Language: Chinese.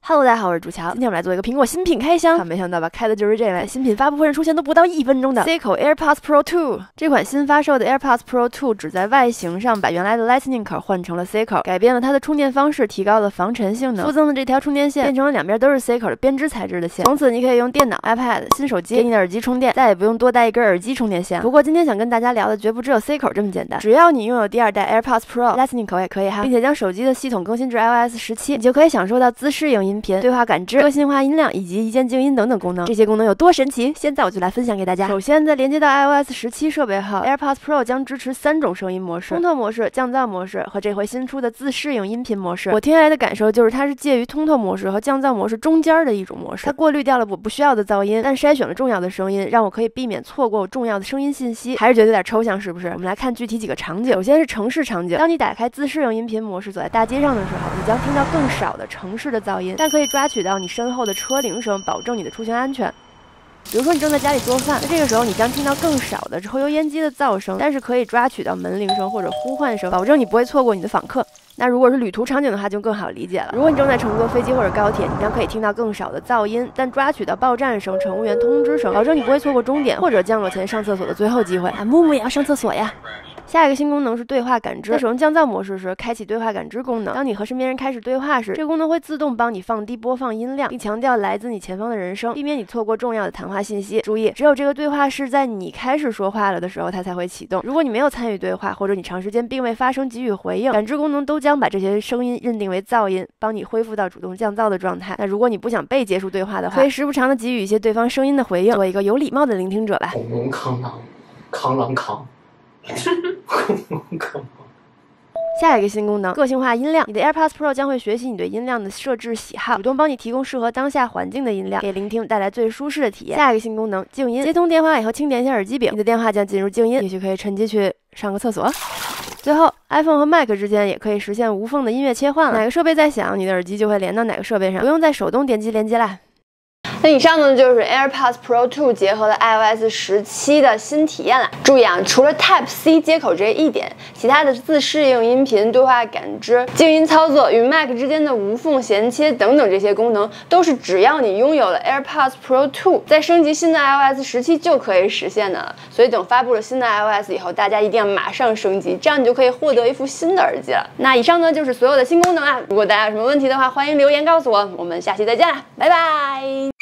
Hello， 大家好，我是朱乔。今天我们来做一个苹果新品开箱。没想到吧，开的就是这位新品发布会上出现都不到1分钟的 Seiko AirPods Pro 2。这款新发售的 AirPods Pro 2只在外形上把原来的 Lightning 口换成了 C 口，改变了它的充电方式，提高了防尘性能。附赠的这条充电线变成了两边都是 C 口的编织材质的线，从此你可以用电脑、iPad、新手机给你的耳机充电，再也不用多带一根耳机充电线。不过今天想跟大家聊的绝不只有 C 口这么简单，只要你拥有第2代 AirPods Pro Lightning 口也可以哈，并且将手机的系统更新至 iOS 17，你就可以享受到自适应音频、对话感知、个性化音量以及一键静音等等功能。这些功能有多神奇？现在我就来分享给大家。首先，在连接到 iOS 17设备后 ，AirPods Pro 将支持3种声音模式：通透模式、降噪模式和这回新出的自适应音频模式。我听下来的感受就是它是介于通透模式和降噪模式中间的一种模式。它过滤掉了我不需要的噪音，但筛选了重要的声音，让我可以避免错过重要的声音信息。还是觉得有点抽象，是不是？我们来看具体几个场景。首先是城市场景，当你打开自适应音频模式，走在大街上的时候，你将听到更少的城市的噪音，但可以抓取到你身后的车铃声，保证你的出行安全。比如说你正在家里做饭，那这个时候你将听到更少的抽油烟机的噪声，但是可以抓取到门铃声或者呼唤声，保证你不会错过你的访客。那如果是旅途场景的话，就更好理解了。如果你正在乘坐飞机或者高铁，你将可以听到更少的噪音，但抓取到报站声、乘务员通知声，保证你不会错过终点或者降落前上厕所的最后机会。木木也要上厕所呀。下一个新功能是对话感知。在使用降噪模式时，开启对话感知功能。当你和身边人开始对话时，这个功能会自动帮你放低播放音量，并强调来自你前方的人声，避免你错过重要的谈话信息。注意，只有这个对话是在你开始说话了的时候，它才会启动。如果你没有参与对话，或者你长时间并未发声给予回应，感知功能都将把这些声音认定为噪音，帮你恢复到主动降噪的状态。那如果你不想被结束对话的话，可以时不常的给予一些对方声音的回应，做一个有礼貌的聆听者吧。 恐龙扛狼，扛狼扛。 下一个新功能，个性化音量。你的 AirPods Pro 将会学习你对音量的设置喜好，主动帮你提供适合当下环境的音量，给聆听带来最舒适的体验。下一个新功能，静音。接通电话以后，轻点一下耳机柄，你的电话将进入静音，也许可以趁机去上个厕所。最后 ，iPhone 和 Mac 之间也可以实现无缝的音乐切换了。哪个设备在响，你的耳机就会连到哪个设备上，不用再手动点击连接啦。那以上呢就是 AirPods Pro 2结合了 iOS 17的新体验了。注意啊，除了 Type-C 接口这一点，其他的自适应音频、对话感知、静音操作与 Mac 之间的无缝衔切等等这些功能，都是只要你拥有了 AirPods Pro 2，在升级新的 iOS 17就可以实现的了。所以等发布了新的 iOS 以后，大家一定要马上升级，这样你就可以获得一副新的耳机了。那以上呢就是所有的新功能啊。如果大家有什么问题的话，欢迎留言告诉我。我们下期再见啦，拜拜。